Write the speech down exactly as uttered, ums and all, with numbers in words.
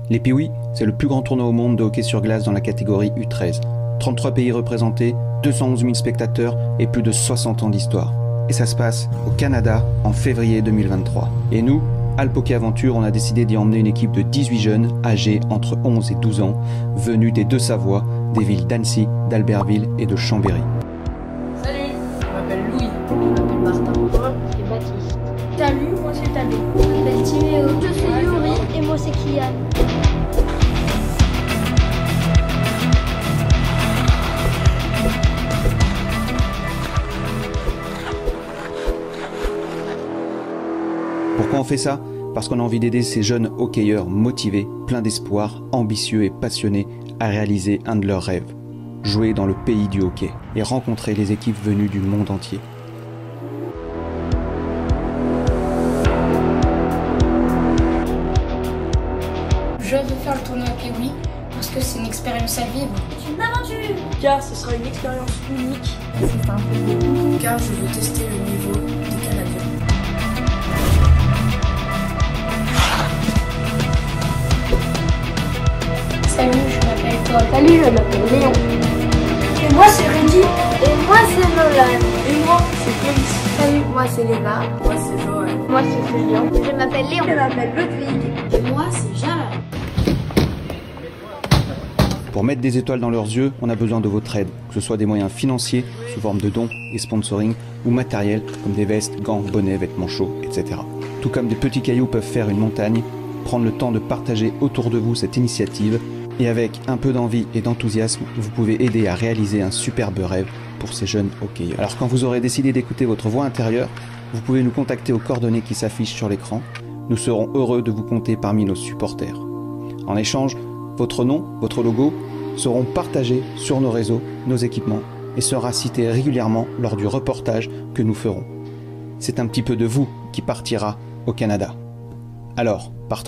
Les Pee-Wee, c'est le plus grand tournoi au monde de hockey sur glace dans la catégorie U treize. trente-trois pays représentés, deux cent onze mille spectateurs et plus de soixante ans d'histoire. Et ça se passe au Canada en février deux mille vingt-trois. Et nous, Alp Hockey Aventure, on a décidé d'y emmener une équipe de dix-huit jeunes âgés entre onze et douze ans, venus des Deux-Savoies, des villes d'Annecy, d'Albertville et de Chambéry. Salut, je m'appelle Louis. Je m'appelle Martin. Moi, c'est Baptiste. Salut, moi c'est Tadé. Je m'appelle Timéo. Je suis Yuri et moi c'est Kylian. Pourquoi on fait ça? Parce qu'on a envie d'aider ces jeunes hockeyeurs motivés, pleins d'espoir, ambitieux et passionnés à réaliser un de leurs rêves. Jouer dans le pays du hockey et rencontrer les équipes venues du monde entier. Je veux faire le tournoi Pee-Wee parce que c'est une expérience à vivre. C'est une aventure. Car ce sera une expérience unique. C'est un peu Car je veux tester le niveau des Canadiens. Salut, je m'appelle Paul. Salut, je m'appelle Léon. Et moi c'est Reddy. Et moi c'est Nolan. Et moi, c'est Félix. Salut, moi c'est Léna. Moi, c'est Joël. Moi c'est Julien. Je m'appelle Léon. Je m'appelle Ludwig. Et moi c'est Jeanne. Pour mettre des étoiles dans leurs yeux, on a besoin de votre aide, que ce soit des moyens financiers, sous forme de dons et sponsoring, ou matériel, comme des vestes, gants, bonnets, vêtements chauds, et cetera. Tout comme des petits cailloux peuvent faire une montagne, prendre le temps de partager autour de vous cette initiative, et avec un peu d'envie et d'enthousiasme, vous pouvez aider à réaliser un superbe rêve pour ces jeunes hockeyeurs. Alors quand vous aurez décidé d'écouter votre voix intérieure, vous pouvez nous contacter aux coordonnées qui s'affichent sur l'écran. Nous serons heureux de vous compter parmi nos supporters. En échange, votre nom, votre logo seront partagés sur nos réseaux, nos équipements et sera cité régulièrement lors du reportage que nous ferons. C'est un petit peu de vous qui partira au Canada. Alors, partant ?